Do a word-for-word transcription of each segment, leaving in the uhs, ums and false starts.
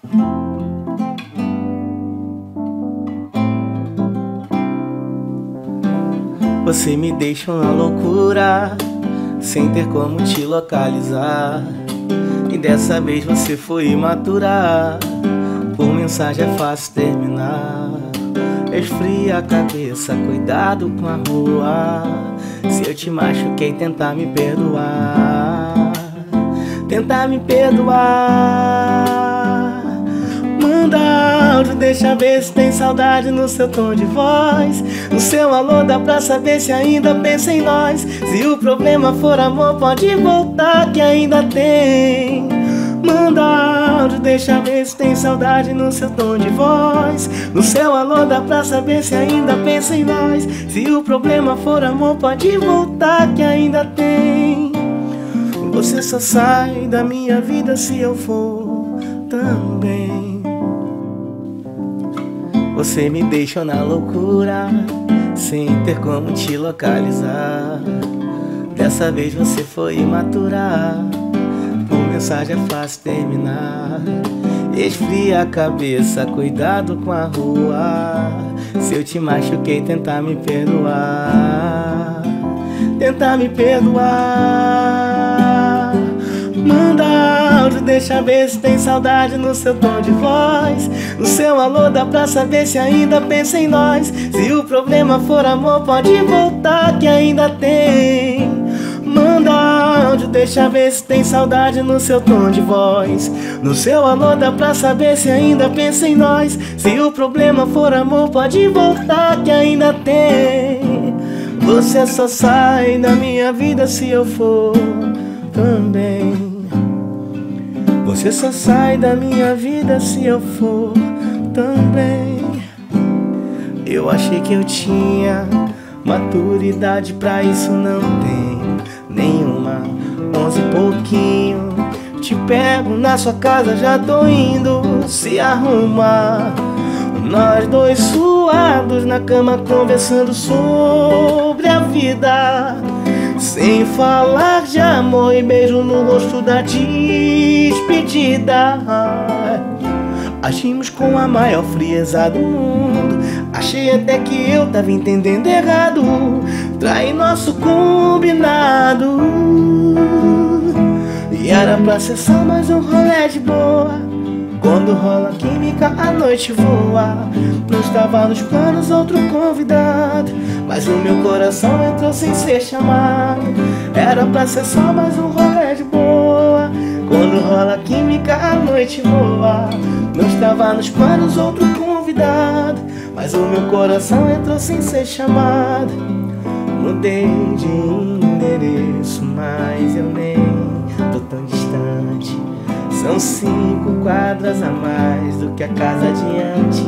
Você me deixa na loucura, sem ter como te localizar. E dessa vez você foi imaturar. Por mensagem é fácil terminar. Esfria a cabeça, cuidado com a rua. Se eu te machuquei, tentar me perdoar. Tentar me perdoar. Manda áudio, deixa ver se tem saudade no seu tom de voz. No seu alô dá pra saber se ainda pensa em nós. Se o problema for amor, pode voltar que ainda tem. Manda áudio, deixa ver se tem saudade no seu tom de voz. No seu alô dá pra saber se ainda pensa em nós. Se o problema for amor, pode voltar que ainda tem. Você só sai da minha vida se eu for também. Você me deixou na loucura, sem ter como te localizar. Dessa vez você foi imaturar. Por mensagem é fácil terminar. Esfria a cabeça, cuidado com a rua. Se eu te machuquei, tentar me perdoar. Tentar me perdoar. Manda áudio, deixa ver se tem saudade no seu tom de voz. No seu alô dá pra saber se ainda pensa em nós. Se o problema for amor, pode voltar que ainda tem. Manda áudio, deixa ver se tem saudade no seu tom de voz. No seu alô dá pra saber se ainda pensa em nós. Se o problema for amor, pode voltar que ainda tem. Você só sai da minha vida se eu for também. Você só sai da minha vida se eu for também. Eu achei que eu tinha maturidade, pra isso não tenho nenhuma. Onze e pouquinho, te pego na sua casa, já tô indo se arrumar. Nós dois suados na cama conversando sobre a vida, sem falar de amor e beijo no rosto da despedida. Agimos com a maior frieza do mundo. Achei até que eu tava entendendo errado. Traí nosso combinado. E era pra ser só mais um rolê de boa. Quando rola química, a noite voa. Não estava nos planos outro convidado, mas o meu coração entrou sem ser chamado. Era pra ser só mais um rolê de boa. Quando rola química, a noite voa. Não estava nos planos outro convidado, mas o meu coração entrou sem ser chamado. Mudei de endereço, mas eu nem tô tão distante. São cinco quadras a mais do que a casa de antes.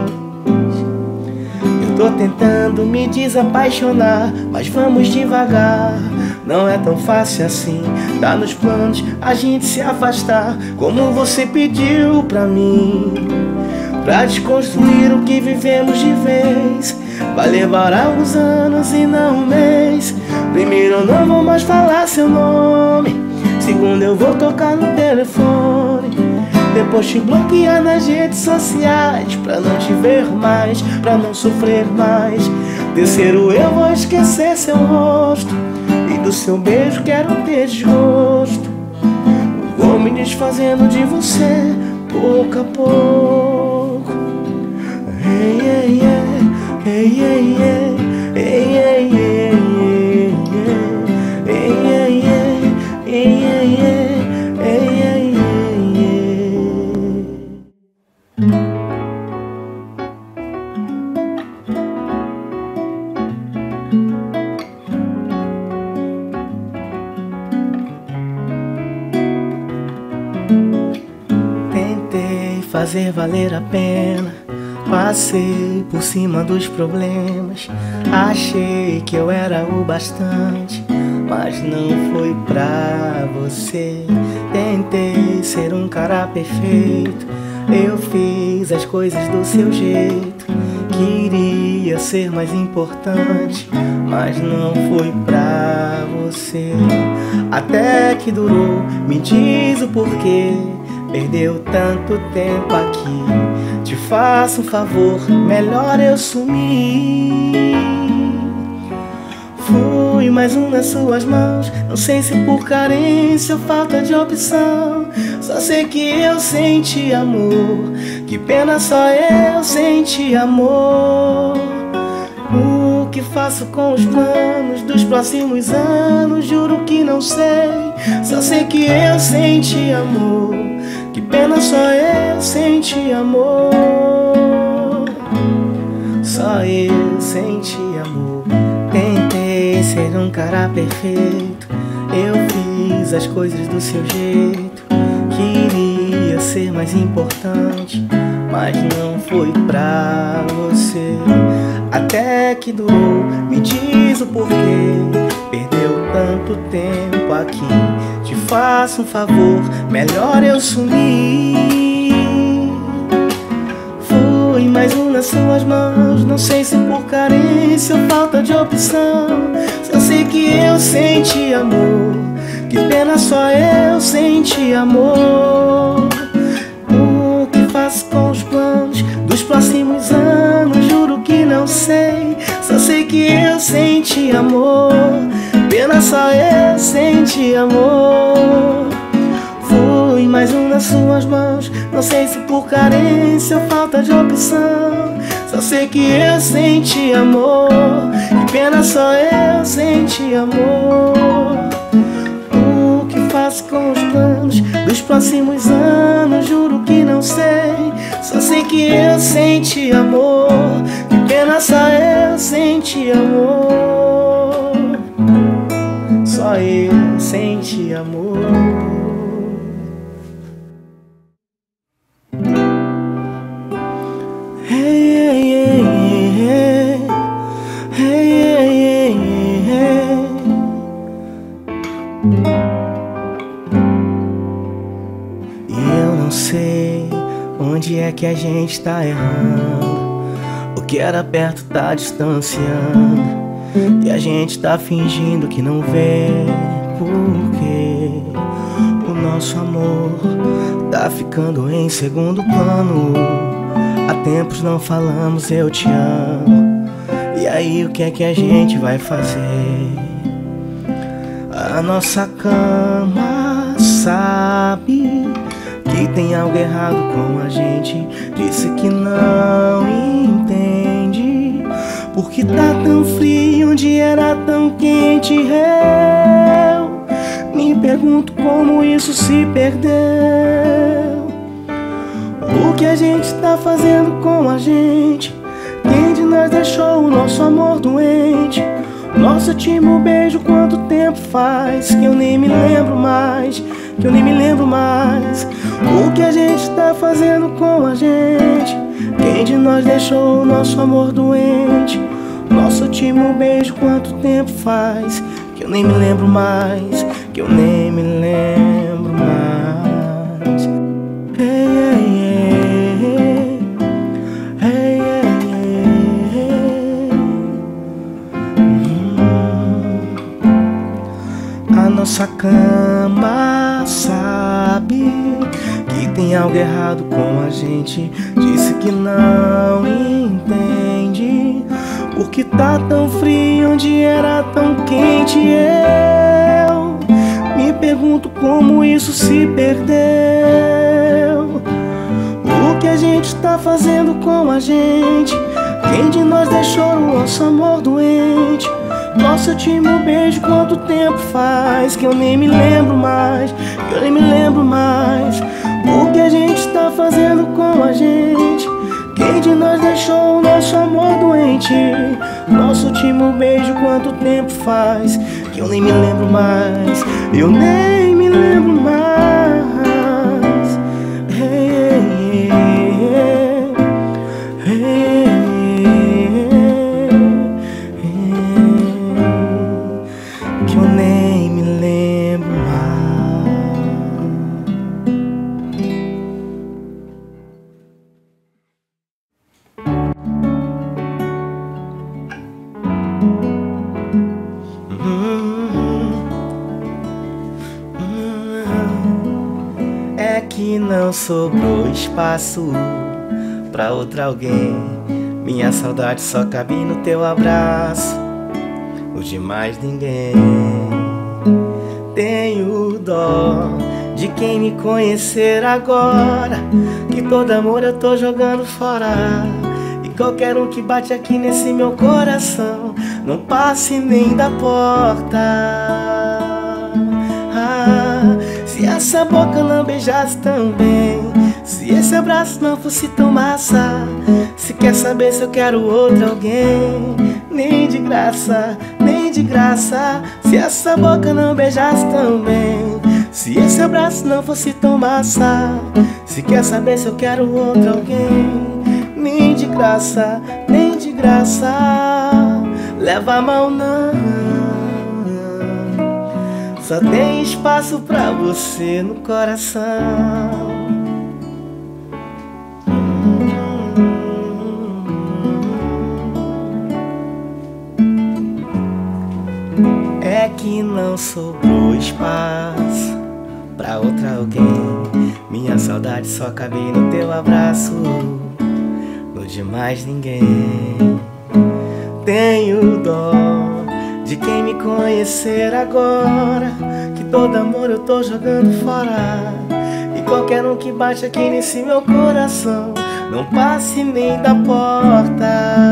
Eu tô tentando me desapaixonar, mas vamos devagar. Não é tão fácil assim, tá nos planos a gente se afastar, como você pediu pra mim. Pra desconstruir o que vivemos de vez, vai levar alguns anos e não um mês. Primeiro eu não vou mais falar seu nome, segundo eu vou tocar no telefone, depois te bloquear nas redes sociais, pra não te ver mais, pra não sofrer mais. Terceiro eu vou esquecer seu rosto, e do seu beijo quero ter desgosto. Vou me desfazendo de você, pouco a pouco. Hey, hey, hey, hey, hey, hey, hey, hey, hey, hey, hey, hey, hey. Tentei fazer valer a pena, passei por cima dos problemas. Achei que eu era o bastante, mas não foi pra você. Tentei ser um cara perfeito, eu fiz as coisas do seu jeito. Queria ser mais importante, mas não foi pra você. Até que durou, me diz o porquê. Perdeu tanto tempo aqui. Te faço um favor, melhor eu sumir. Fui mais um nas suas mãos. Não sei se por carência ou falta de opção. Só sei que eu senti amor. Que pena, só eu senti amor. O que faço com os planos dos próximos anos? Juro que não sei. Só sei que eu senti amor. Que pena, só eu senti amor. Só eu senti amor. Tentei ser um cara perfeito. Eu fiz as coisas do seu jeito. Queria ser mais importante, mas não foi pra você. Até que durou, me diz o porquê. Perdeu tanto tempo aqui. Te faço um favor, melhor eu sumir. Fui mais um nas suas mãos. Não sei se por carência ou falta de opção. Só sei que eu senti amor. Que pena, só eu senti amor. O que faço com os planos dos próximos anos? Juro que não sei. Só sei que eu senti amor. Pena, só eu senti amor. Fui mais um nas suas mãos. Não sei se por carência ou falta de opção. Só sei que eu senti amor. Que pena, só eu senti amor. O que faço com os planos dos próximos anos? Juro que não sei. Só sei que eu senti amor. Que pena, só eu senti amor. Só eu senti amor. E eu não sei onde é que a gente tá errando. O que era perto tá distanciando. E a gente tá fingindo que não vê. Porque o nosso amor tá ficando em segundo plano. Há tempos não falamos eu te amo. E aí o que é que a gente vai fazer? A nossa cama sabe que tem algo errado com a gente. Disse que não entende porque tá tão frio onde era tão quente. Eu me pergunto como isso se perdeu. O que a gente tá fazendo com a gente? Quem de nós deixou o nosso amor doente? Nosso último beijo, quanto tempo faz? Que eu nem me lembro mais. Que eu nem me lembro mais. O que a gente tá fazendo com a gente? Quem de nós deixou o nosso amor doente? Nosso último beijo, quanto tempo faz? Que eu nem me lembro mais. Que eu nem me lembro mais. Hey, hey, hey. Hey, hey, hey. Hum. A nossa cama sabe que tem algo errado com a gente. Disse que não entende porque tá tão frio onde era tão quente. Eu me pergunto como isso se perdeu. O que a gente tá fazendo com a gente? Quem de nós deixou o nosso amor doente? Nosso último beijo, quanto tempo faz? Que eu nem me lembro mais. Que eu nem me lembro mais. O que a gente tá fazendo com a gente? Quem de nós deixou o nosso amor doente? Nosso último beijo, quanto tempo faz? Que eu nem me lembro mais. Eu nem me lembro mais. Hey, hey, hey, hey, que eu nem me lembro mais. sobrou espaço pra outra alguém. Minha saudade só cabe no teu abraço, o de mais ninguém. Tenho dó de quem me conhecer agora, que todo amor eu tô jogando fora. E qualquer um que bate aqui nesse meu coração não passe nem da porta. Ah, se essa boca não beijasse tão bem, se esse abraço não fosse tão massa, se quer saber se eu quero outro alguém, nem de graça, nem de graça. Se essa boca não beijasse tão bem, se esse abraço não fosse tão massa, se quer saber se eu quero outro alguém, nem de graça, nem de graça. Leva a mão não, só tem espaço pra você no coração. É que não sobrou espaço pra outra alguém. Minha saudade só cabe no teu abraço, no de mais ninguém. Tenho dó de quem me conhecer agora, que todo amor eu tô jogando fora. E qualquer um que bate aqui nesse meu coração não passe nem da porta.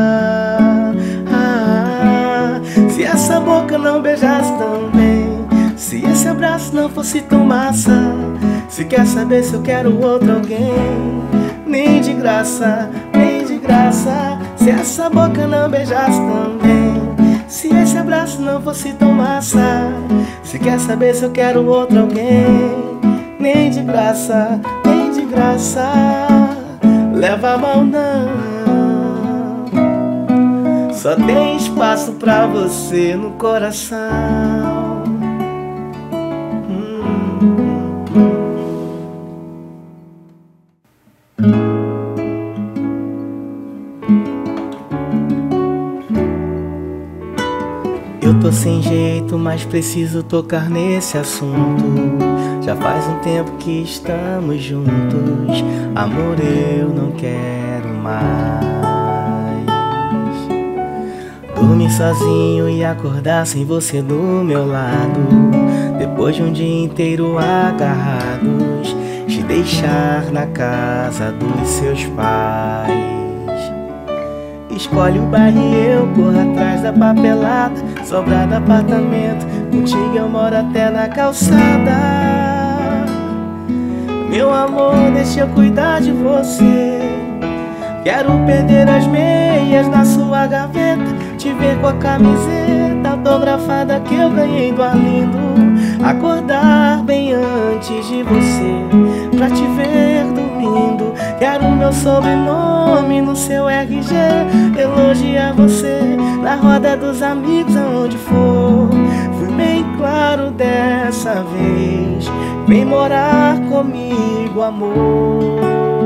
Ah, se essa boca não beijasse tão bem, se esse abraço não fosse tão massa, se quer saber se eu quero outro alguém, nem de graça, nem de graça. Se essa boca não beijasse tão bem, se esse abraço não fosse tão massa, se quer saber se eu quero outro alguém, nem de graça, nem de graça. Leva a mão não, só tem espaço pra você no coração. Eu tô sem jeito, mas preciso tocar nesse assunto. Já faz um tempo que estamos juntos, amor, eu não quero mais dormir sozinho e acordar sem você do meu lado, depois de um dia inteiro agarrados, te deixar na casa dos seus pais. Escolhe o bairro e eu corro atrás da papelada, sobrado apartamento, contigo eu moro até na calçada. Meu amor, deixa eu cuidar de você, quero perder as meias na sua gaveta, te ver com a camiseta autografada que eu ganhei do Arlindo, acordar bem antes de você, pra te ver dormindo. Quero meu sobrenome no seu R G, elogiar você na roda dos amigos aonde for. Fui bem claro dessa vez, vem morar comigo, amor.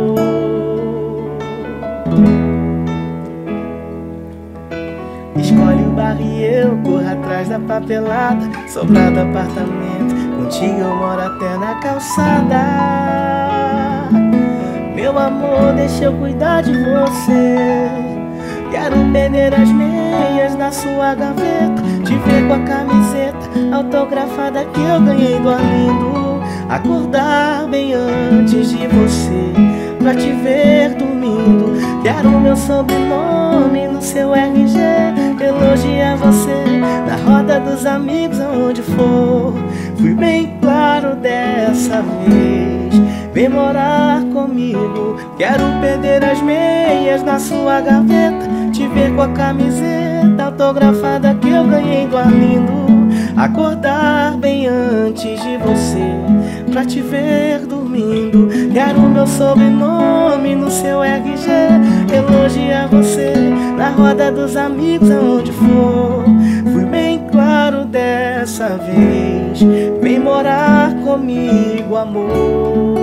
Escolhe o bar e eu corro atrás da papelada, sobrado apartamento, contigo eu moro até na calçada. Meu amor, deixa eu cuidar de você, quero perder as meias na sua gaveta, te ver com a camiseta autografada que eu ganhei do Arlindo, acordar bem antes de você, pra te ver dormindo. Quero meu sobrenome no seu R G, elogiar você na roda dos amigos aonde for. Fui bem claro dessa vez, vem morar comigo. Quero perder as meias na sua gaveta, te ver com a camiseta autografada que eu ganhei do Arlindo, acordar bem antes de você, pra te ver dormindo. Quero meu sobrenome no seu R G, elogiar você na roda dos amigos aonde for. Fui bem claro dessa vez, vem morar comigo, amor.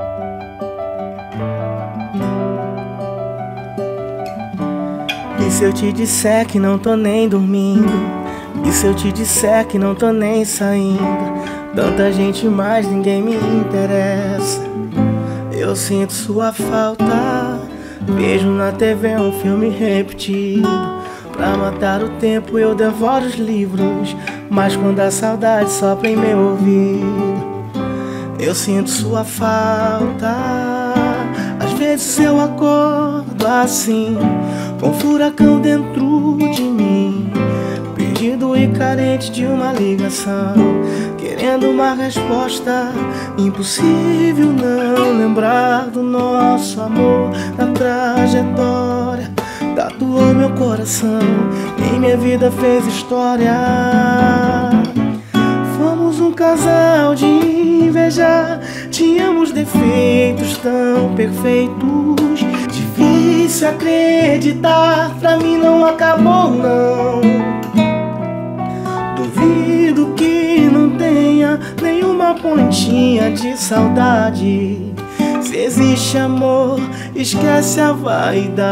E se eu eu te disser que não tô nem dormindo? E se eu te disser que não tô nem saindo? Tanta gente, mas ninguém me interessa. Eu sinto sua falta. Vejo na T V um filme repetido. Pra matar o tempo eu devoro os livros, mas quando a saudade sopra em meu ouvido, eu sinto sua falta. Às vezes eu acordo assim, com um furacão dentro de mim, perdido e carente de uma ligação, querendo uma resposta. Impossível não lembrar do nosso amor, da trajetória. Tatuou meu coração, em minha vida fez história. Fomos um casal de inveja, tínhamos defeitos tão perfeitos. Difícil acreditar, pra mim não acabou não. Duvido que não tenha nenhuma pontinha de saudade. Se existe amor, esquece a vaidade.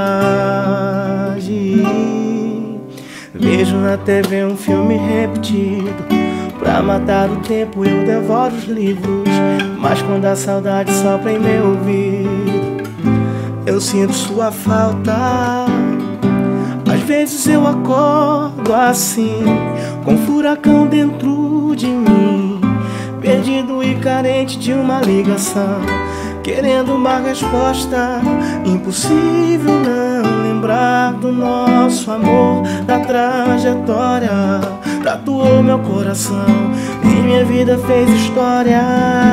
Vejo na T V um filme repetido. Pra matar o tempo eu devoro os livros, mas quando a saudade sopra em meu ouvido, eu sinto sua falta. Às vezes eu acordo assim, com um furacão dentro de mim, perdido e carente de uma ligação, querendo uma resposta. Impossível não lembrar do nosso amor, da trajetória. Tatuou meu coração, em minha vida fez história.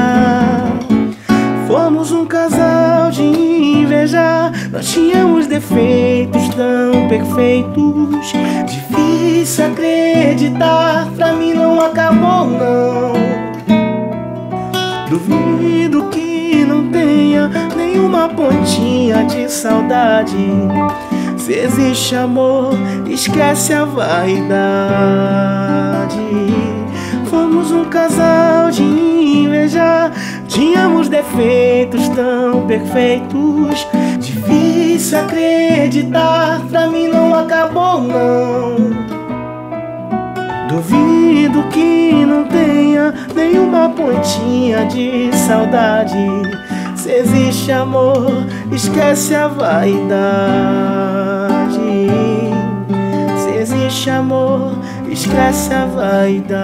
Fomos um casal de inveja, nós tínhamos defeitos tão perfeitos. Difícil acreditar, pra mim não acabou não. Duvido que não tenha nenhuma pontinha de saudade. Se existe amor, esquece a vaidade. Fomos um casal de inveja, tínhamos defeitos tão perfeitos. Difícil acreditar, pra mim não acabou não. Duvido que não tenha nenhuma pontinha de saudade. Se existe amor, esquece a vaidade. Se existe amor, esquece a vaidade.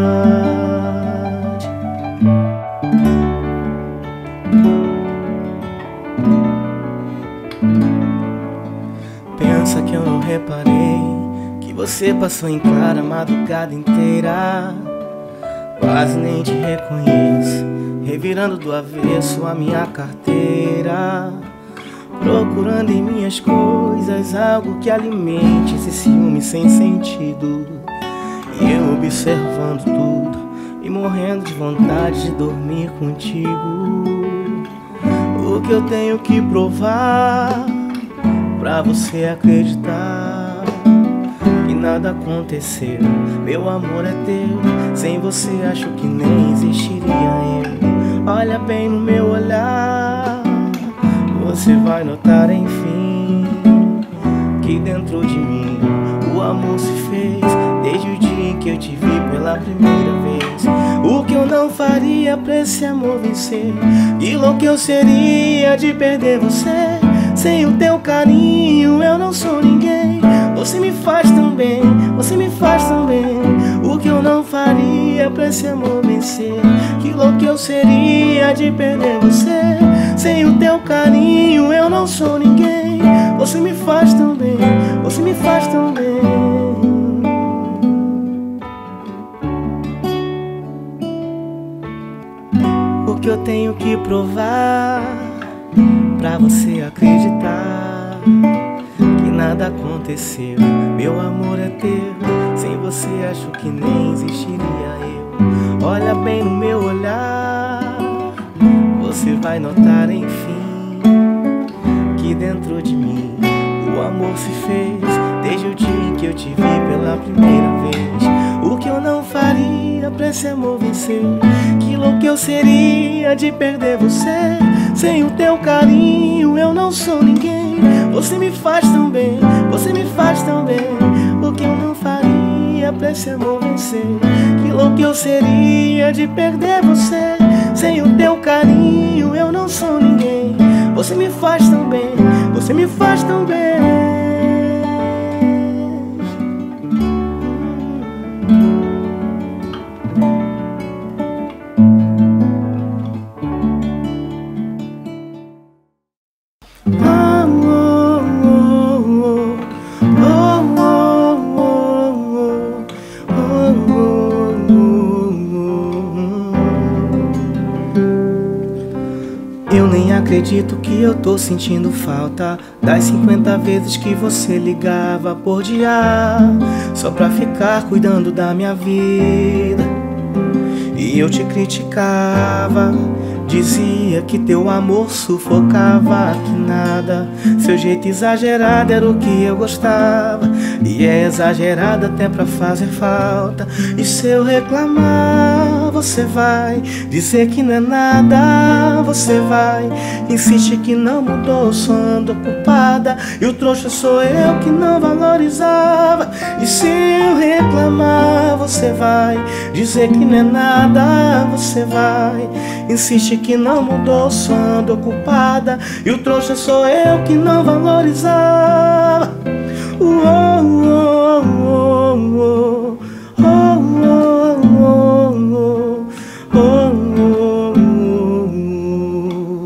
Pensa que eu não reparei que você passou em clara a madrugada inteira. Quase nem te reconheço, revirando do avesso a minha carteira, procurando em minhas coisas algo que alimente esse ciúme sem sentido. E eu observando tudo e morrendo de vontade de dormir contigo. O que eu tenho que provar pra você acreditar que nada aconteceu? Meu amor é teu, sem você acho que nem existiria eu. Olha bem no meu olhar, você vai notar enfim que dentro de mim o amor se fez desde o dia em que eu te vi pela primeira vez. O que eu não faria pra esse amor vencer? Que louco eu seria de perder você. Sem o teu carinho eu não sou ninguém. Você me faz tão bem, você me faz tão bem. O que eu não faria pra esse amor vencer? Que louco eu seria de perder você. Sem o teu carinho eu não sou ninguém. Você me faz tão bem, você me faz tão bem. O que eu tenho que provar pra você acreditar que nada aconteceu? Meu amor é teu, sem você acho que nem existiria eu. Olha bem no meu olhar, você vai notar enfim que dentro de mim o amor se fez desde o dia em que eu te vi pela primeira vez. O que eu não faria pra esse amor vencer? Que louco eu seria de perder você. Sem o teu carinho eu não sou ninguém. Você me faz tão bem, você Você me faz tão bem, o que eu não faria pra esse amor vencer. Que louco eu seria de perder você. Sem o teu carinho eu não sou ninguém. Você me faz tão bem, você me faz tão bem. Eu nem acredito que eu tô sentindo falta das cinquenta vezes que você ligava por dia, só pra ficar cuidando da minha vida. E eu te criticava, dizia que teu amor sufocava, que nada. Seu jeito exagerado era o que eu gostava, e é exagerado até pra fazer falta. E se eu reclamar, você vai dizer que não é nada. Você vai insistir que não mudou, só ando ocupada. E o trouxa sou eu que não valorizava. E se eu reclamar, você vai dizer que não é nada. Você vai insistir que não mudou, só ando ocupada. E o trouxa sou eu que não valorizava. Uou, uou, uou, uou. Oh, oh, oh, oh. Oh, oh, oh,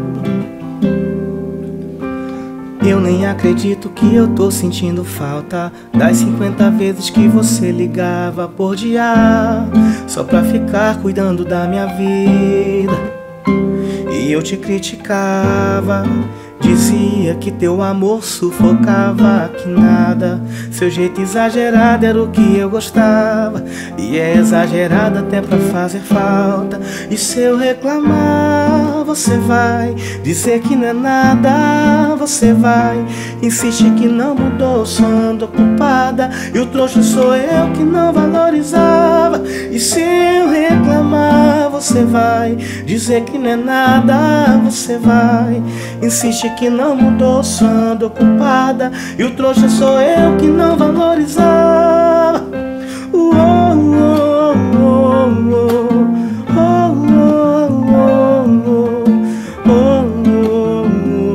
oh. Eu nem acredito que eu tô sentindo falta das cinquenta vezes que você ligava por dia, só pra ficar cuidando da minha vida. E eu te criticava, dizia que teu amor sufocava, que nada. Seu jeito exagerado era o que eu gostava, e é exagerado até pra fazer falta. E se eu reclamar, você vai dizer que não é nada. Você vai insistir que não mudou, só ando ocupada. E o trouxa sou eu que não valorizava. E se eu reclamar, você vai dizer que não é nada. Você vai insistir que não mudou, só ando ocupada. E o trouxa sou eu que não valorizava. Uou, uou, uou, uou. Oh, oh, oh, oh. Oh, oh,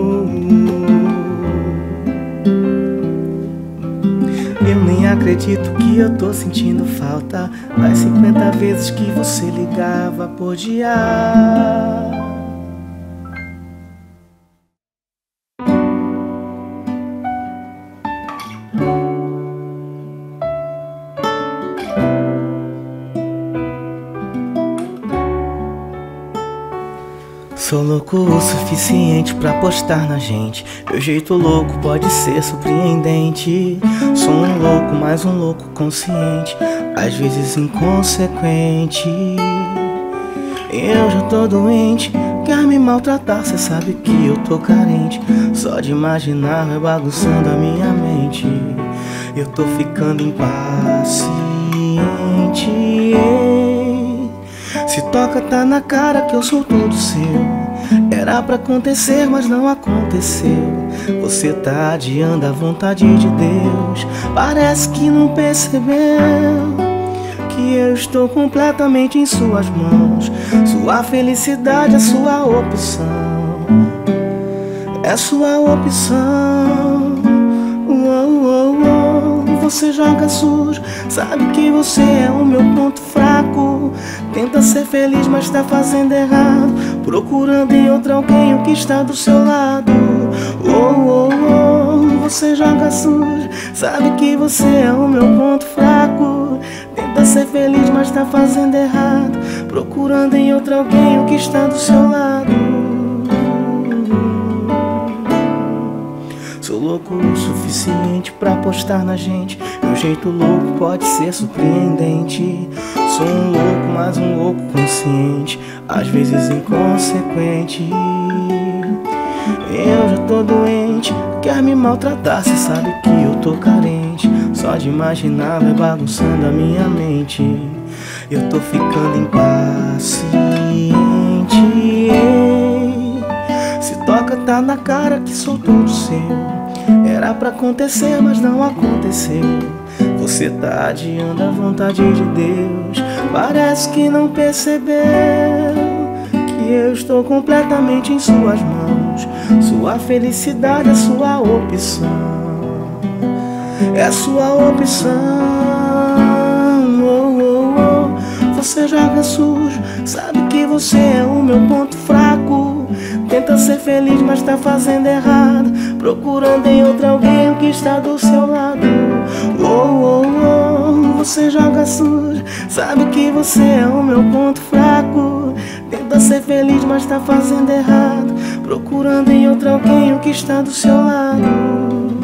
oh. Eu nem acredito que eu tô sentindo falta das cinquenta vezes que você ligava por dia. Sou louco o suficiente pra apostar na gente. Meu jeito louco pode ser surpreendente. Sou um louco, mas um louco consciente, às vezes inconsequente. Eu já tô doente, quer me maltratar, cê sabe que eu tô carente. Só de imaginar vai bagunçando a minha mente. Eu tô ficando impaciente. Se toca tá na cara que eu sou todo seu. Era pra acontecer, mas não aconteceu. Você tá adiando a vontade de Deus. Parece que não percebeu que eu estou completamente em suas mãos. Sua felicidade é sua opção, é sua opção. Uou, uou, uou. Você joga sujo, sabe que você é o meu ponto fraco. Tenta ser feliz, mas tá fazendo errado, procurando em outro alguém o que está do seu lado. Oh, oh, oh. Você joga sujo, sabe que você é o meu ponto fraco. Tenta ser feliz, mas tá fazendo errado, procurando em outro alguém o que está do seu lado. Sou louco o suficiente pra apostar na gente. Meu jeito louco pode ser surpreendente. Sou um louco, mas um louco consciente, às vezes inconsequente. Eu já tô doente, quer me maltratar, cê sabe que eu tô carente. Só de imaginar vai bagunçando a minha mente. Eu tô ficando impaciente. Se toca tá na cara que sou todo seu. Era pra acontecer, mas não aconteceu. Você tá adiando a vontade de Deus. Parece que não percebeu que eu estou completamente em suas mãos. Sua felicidade é sua opção, é a sua opção. Oh, oh, oh. Você joga sujo, sabe que você é o meu ponto fraco. Tenta ser feliz, mas tá fazendo errado, procurando em outro alguém o que está do seu lado. Oh, oh, oh. Você joga sujo, sabe que você é o meu ponto fraco. Tenta ser feliz, mas tá fazendo errado, procurando em outro alguém o que está do seu lado.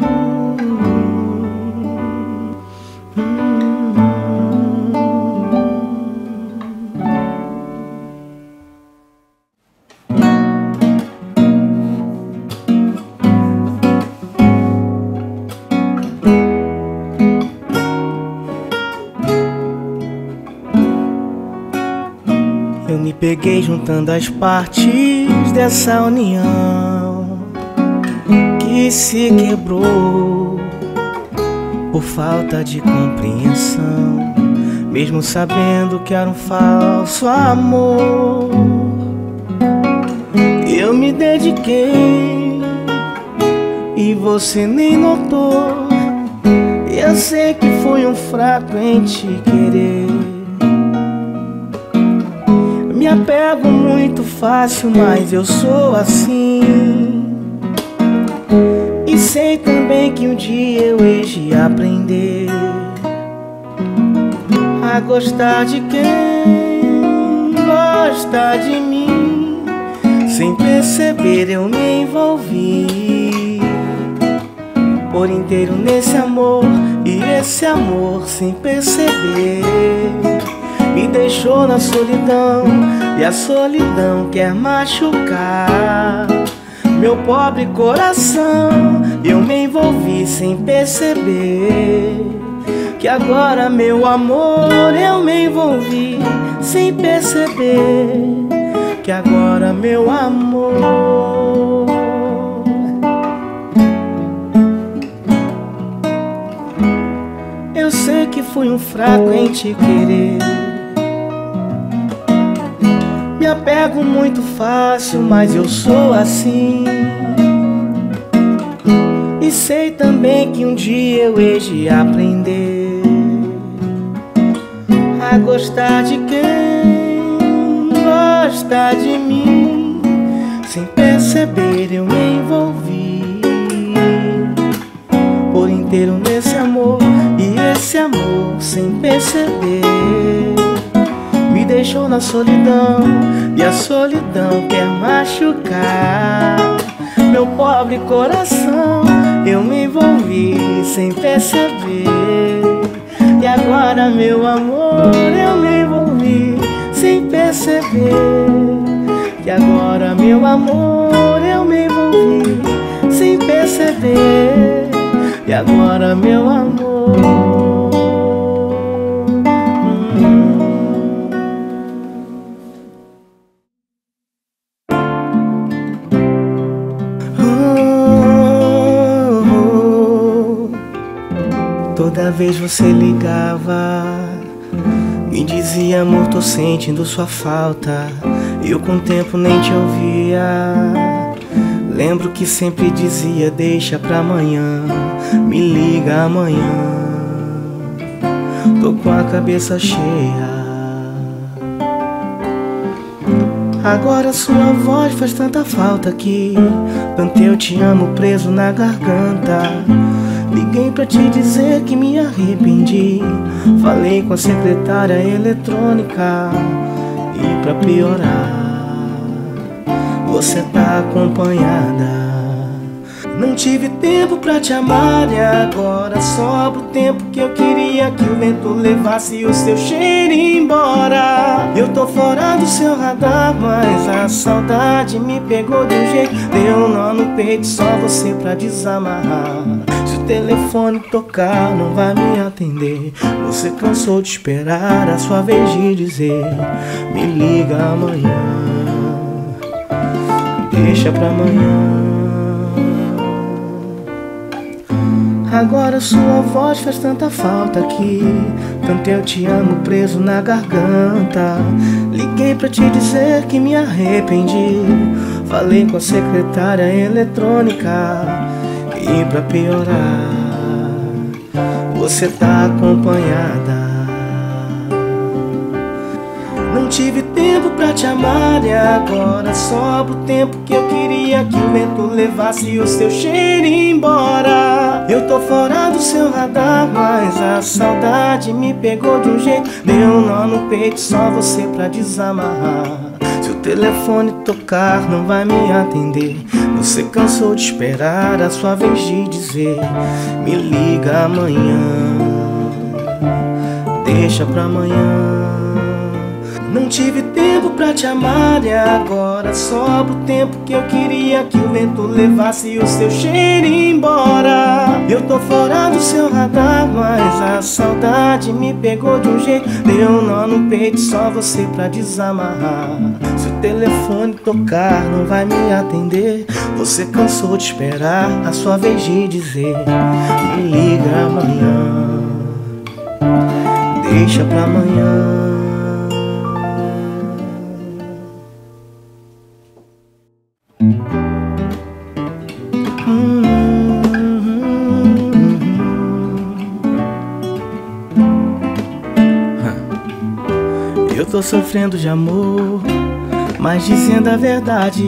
Eu me peguei juntando as partes dessa união que se quebrou por falta de compreensão, mesmo sabendo que era um falso amor. Eu me dediquei e você nem notou. Eu sei que fui um fraco em te querer. Me apego muito fácil, mas eu sou assim. E sei também que um dia eu hei de aprender a gostar de quem gosta de mim. Sem perceber eu me envolvi por inteiro nesse amor. E esse amor, sem perceber, me deixou na solidão. E a solidão quer machucar meu pobre coração. Eu me envolvi sem perceber que agora, meu amor, eu me envolvi sem perceber que agora, meu amor, eu sei que fui um fraco em te querer. Me apego muito fácil, mas eu sou assim. E sei também que um dia eu hei de aprender a gostar de quem gosta de mim. Sem perceber eu me envolvi por inteiro nesse amor. E esse amor, sem perceber, me deixou na solidão. E a solidão quer machucar meu pobre coração. Eu me envolvi sem perceber e agora, meu amor, eu me envolvi sem perceber que agora, meu amor, eu me envolvi sem perceber e agora, meu amor. Toda vez você ligava, me dizia: amor, tô sentindo sua falta. Eu com o tempo nem te ouvia. Lembro que sempre dizia: deixa pra amanhã, me liga amanhã. Tô com a cabeça cheia. Agora sua voz faz tanta falta que tanto eu te amo preso na garganta. Liguei pra te dizer que me arrependi. Falei com a secretária eletrônica. E pra piorar, você tá acompanhada. Não tive tempo pra te amar e agora sobra o tempo que eu queria que o vento levasse o seu cheiro embora. Eu tô fora do seu radar, mas a saudade me pegou de um jeito. Deu um nó no peito, só você pra desamarrar. Se o telefone tocar, não vai me atender. Você cansou de esperar a sua vez de dizer: me liga amanhã, deixa pra amanhã. Agora sua voz faz tanta falta aqui, tanto eu te amo preso na garganta. Liguei pra te dizer que me arrependi, falei com a secretária eletrônica. E pra piorar, você tá acompanhada. Não tive tempo pra te amar e agora sobra o tempo que eu queria que o vento levasse o seu cheiro embora. Eu tô fora do seu radar, mas a saudade me pegou de um jeito. Deu um nó no peito, só você pra desamarrar. Se o telefone tocar, não vai me atender. Você cansou de esperar a sua vez de dizer: me liga amanhã, deixa pra amanhã. Não tive tempo pra te amar e agora sobra o tempo que eu queria que o vento levasse o seu cheiro embora. Eu tô fora do seu radar, mas a saudade me pegou de um jeito. Deu um nó no peito, só você pra desamarrar. Se o telefone tocar, não vai me atender. Você cansou de esperar a sua vez de dizer: me liga amanhã, deixa pra amanhã. Eu tô sofrendo de amor, mas dizendo a verdade.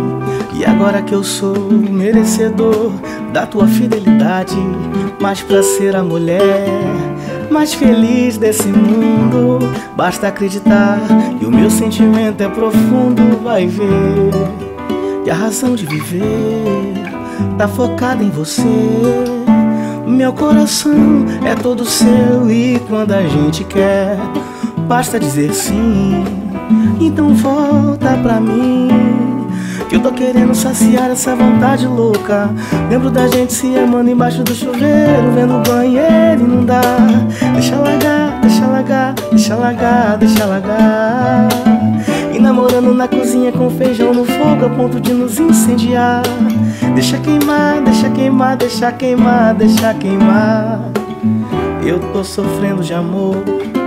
E agora que eu sou merecedor da tua fidelidade, mas pra ser a mulher mais feliz desse mundo, basta acreditar que o meu sentimento é profundo. Vai ver que a razão de viver tá focada em você. Meu coração é todo seu e quando a gente quer, basta dizer sim. Então volta pra mim, que eu tô querendo saciar essa vontade louca. Lembro da gente se amando embaixo do chuveiro, vendo o banheiro e não dá. Deixa largar, deixa largar, deixa largar, deixa largar. E namorando na cozinha com feijão no fogo a ponto de nos incendiar. Deixa queimar, deixa queimar, deixa queimar, deixa queimar. Eu tô sofrendo de amor,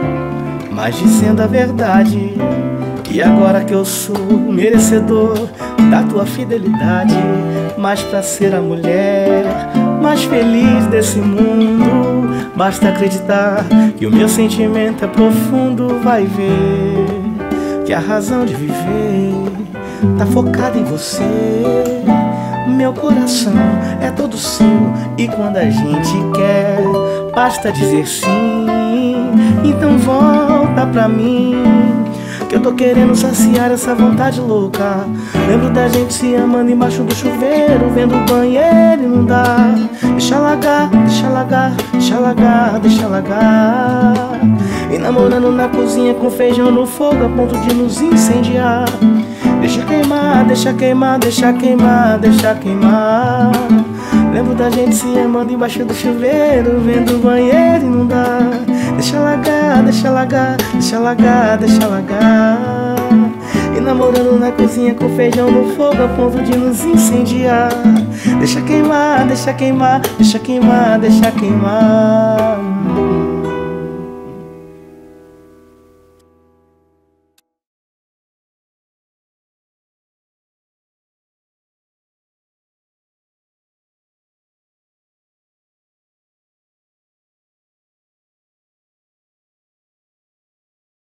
mas dizendo a verdade. E agora que eu sou merecedor da tua fidelidade, mas pra ser a mulher mais feliz desse mundo, basta acreditar que o meu sentimento é profundo. Vai ver que a razão de viver tá focada em você. Meu coração é todo seu e quando a gente quer, basta dizer sim. Então volta pra mim, que eu tô querendo saciar essa vontade louca. Lembro da gente se amando embaixo do chuveiro, vendo o banheiro e não dá. Deixa largar, deixa largar, deixa largar, deixa largar. E namorando na cozinha com feijão no fogo a ponto de nos incendiar. Deixa queimar, deixa queimar, deixa queimar, deixa queimar. Lembro da gente se amando embaixo do chuveiro, vendo o banheiro e não dá. Deixa largar, deixa largar, deixa largar, deixa largar. E namorando na cozinha com feijão no fogo a ponto de nos incendiar. Deixa queimar, deixa queimar, deixa queimar, deixa queimar.